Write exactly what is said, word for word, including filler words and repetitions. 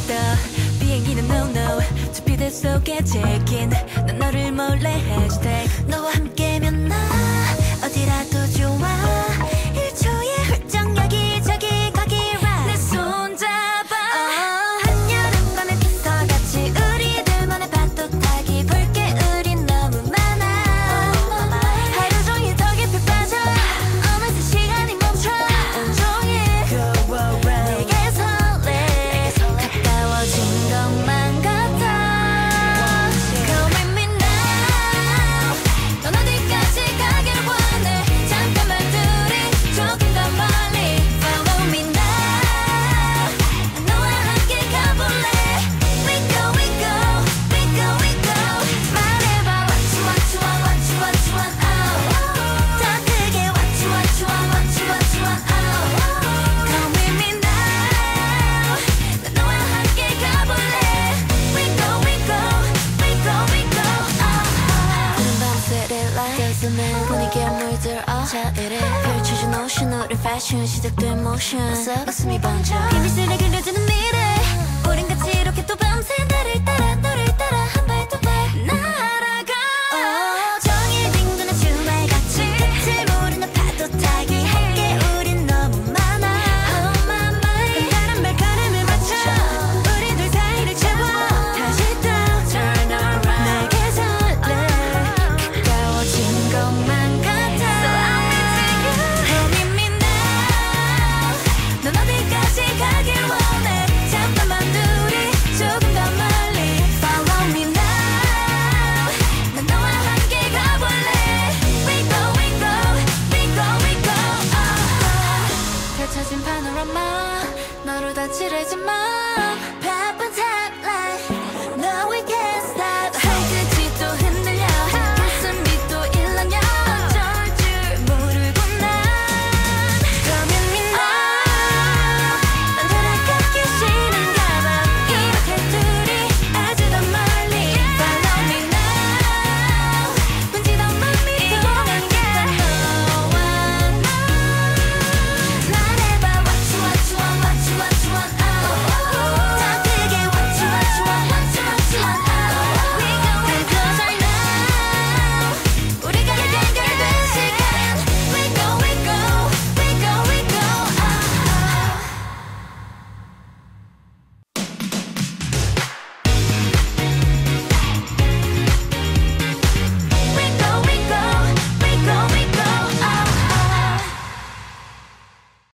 비행기는 no no 두피대 속에 check-in 난 너를 몰래 hashtag 너와 함께면 나 어디라도 좋아 일 초에 훌쩍 여기저기 가기라 내 손 잡아 oh, 한여름밤의 피서같이 우리들만의 파도 타기 볼 게 우린 너무 많아 하루 종일 더 깊이 빠져 어느새 시간이 멈춰 온종일 내게 설레 가까워진 것만 같아 Come with me now 넌 어디까지 가길 원해 잠깐만 둘이 조금 더 멀리 Follow me now 너와 함께 가볼래 We go we go we go we go 말해봐 What you want you want what you want you want oh 더 크게 What you want you want what you want you want oh Come with me now 난 너와 함께 가볼래 We go we go we go we go 푸른 밤새를 light 웃음은 분위기에 물들어 자일을 펼쳐진 오션 우리 패션 시작된 모션 웃음이 번져 빛빛을 그려주는 미래 우린 같이 이렇게 또 밤새 달을 따라 너를